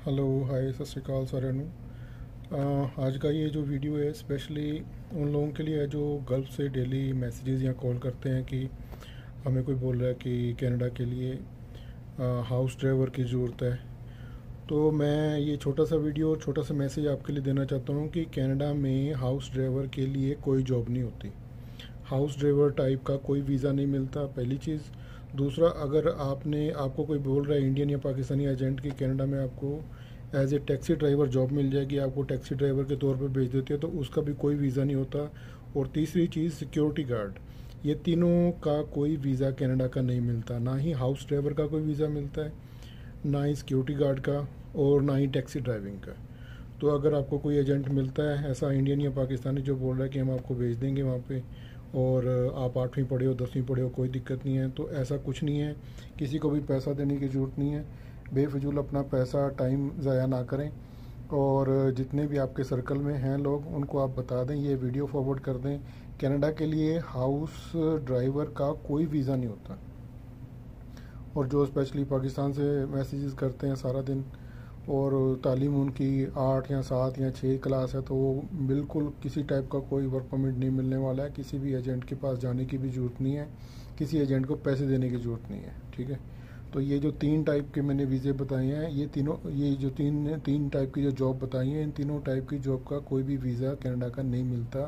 Hello hi सत श्रीकाल साਰਿਆਂ ਨੂੰ। आज का ये जो वीडियो है स्पेशली उन लोगों के लिए है जो गल्फ़ से डेली मैसेजेस या कॉल करते हैं कि हमें कोई बोल रहा है कि कनाडा के लिए हाउस ड्राइवर की ज़रूरत है। तो मैं ये छोटा सा वीडियो और छोटा सा मैसेज आपके लिए देना चाहता हूँ कि कनाडा में हाउस ड्राइवर के लिए कोई जॉब नहीं होती। हाउस ड्राइवर टाइप का कोई वीज़ा नहीं मिलता, पहली चीज़। दूसरा, अगर आपको कोई बोल रहा है इंडियन या पाकिस्तानी एजेंट की कनाडा में आपको as a taxi driver job मिल जाएगी, आपको टैक्सी ड्राइवर के तौर पे भेज देते हैं, तो उसका भी कोई वीज़ा नहीं होता। और तीसरी चीज़, सिक्योरिटी गार्ड, ये तीनों का कोई वीज़ा कनाडा का नहीं मिलता। ना ही हाउस ड्राइवर का कोई वीज़ा मिलता है, ना ही सिक्योरिटी गार्ड का, और ना ही टैक्सी ड्राइविंग का। तो अगर आपको कोई एजेंट मिलता है ऐसा इंडियन या पाकिस्तानी जो बोल रहा है कि हम आपको भेज देंगे वहाँ पे, और आप 8वीं पढ़े हो 10वीं पढ़े हो कोई दिक्कत नहीं है, तो ऐसा कुछ नहीं है। किसी को भी पैसा देने की ज़रूरत नहीं है। बेफिजूल अपना पैसा टाइम ज़ाया ना करें। और जितने भी आपके सर्कल में हैं लोग, उनको आप बता दें, ये वीडियो फॉरवर्ड कर दें, कनाडा के लिए हाउस ड्राइवर का कोई वीज़ा नहीं होता। और जो स्पेशली पाकिस्तान से मैसेजेस करते हैं सारा दिन, और तालीम उनकी 8 या 7 या 6 क्लास है, तो वो बिल्कुल किसी टाइप का कोई वर्क परमिट नहीं मिलने वाला है। किसी भी एजेंट के पास जाने की भी ज़रूरत नहीं है, किसी एजेंट को पैसे देने की ज़रूरत नहीं है, ठीक है। तो ये जो 3 टाइप के मैंने वीज़े बताए हैं, ये जो तीन टाइप की जो जॉब बताई हैं, इन तीनों टाइप की जॉब का कोई भी वीज़ा कनाडा का नहीं मिलता।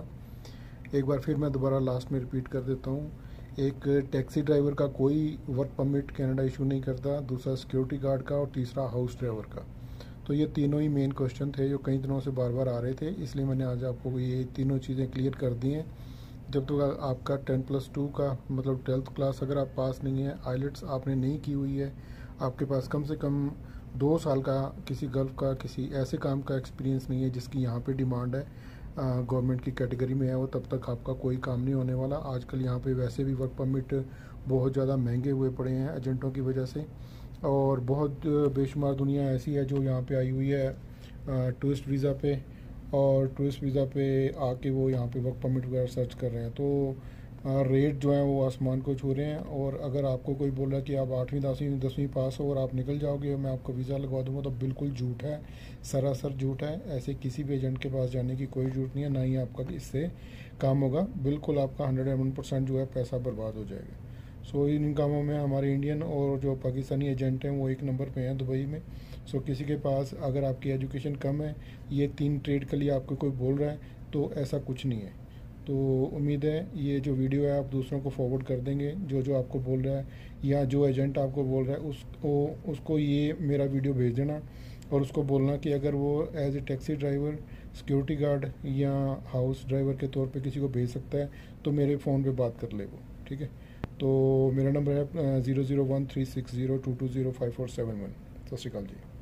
एक बार फिर मैं दोबारा लास्ट में रिपीट कर देता हूँ। एक, टैक्सी ड्राइवर का कोई वर्क परमिट कनाडा इशू नहीं करता। दूसरा, सिक्योरिटी गार्ड का। और तीसरा, हाउस ड्राइवर का। तो ये तीनों ही मेन क्वेश्चन थे जो कई दिनों से बार बार आ रहे थे, इसलिए मैंने आज आपको ये तीनों चीज़ें क्लियर कर दी हैं। जब तक आपका 10+2 का मतलब 12th क्लास अगर आप पास नहीं है, आइलेट्स आपने नहीं की हुई है, आपके पास कम से कम 2 साल का किसी गल्फ़ का किसी ऐसे काम का एक्सपीरियंस नहीं है जिसकी यहाँ पे डिमांड है, गवर्नमेंट की कैटेगरी में है वो, तब तक आपका कोई काम नहीं होने वाला। आजकल यहाँ पे वैसे भी वर्क परमिट बहुत ज़्यादा महंगे हुए पड़े हैं एजेंटों की वजह से। और बहुत बेशुमार दुनिया ऐसी है जो यहाँ पे आई हुई है टूरिस्ट वीज़ा पे, और टूरिस्ट वीज़ा पे आके वो यहाँ पे वर्क परमिट वगैरह सर्च कर रहे हैं। तो रेट जो है वो आसमान को छू रहे हैं। और अगर आपको कोई बोल रहा है कि आप 8वीं 10वीं पास हो और आप निकल जाओगे और मैं आपको वीज़ा लगवा दूँगा, तो बिल्कुल झूठ है, सरासर झूठ है। ऐसे किसी भी एजेंट के पास जाने की कोई ज़रूरत नहीं है, ना ही आपका इससे काम होगा। बिल्कुल आपका 101% जो है पैसा बर्बाद हो जाएगा। सो इन कामों में हमारे इंडियन और जो पाकिस्तानी एजेंट हैं वो एक नंबर पे हैं दुबई में। सो किसी के पास अगर आपकी एजुकेशन कम है, ये 3 ट्रेड के लिए आपको कोई बोल रहा है, तो ऐसा कुछ नहीं है। तो उम्मीद है ये जो वीडियो है आप दूसरों को फॉरवर्ड कर देंगे, जो जो आपको बोल रहा है या जो एजेंट आपको बोल रहा है उसको ये मेरा वीडियो भेज देना, और उसको बोलना कि अगर वो as a taxi driver, security guard या हाउस ड्राइवर के तौर पे किसी को भेज सकता है, तो मेरे फ़ोन पे बात कर ले वो, ठीक है। तो मेरा नंबर है 001360220547 सत श्रीकाल जी।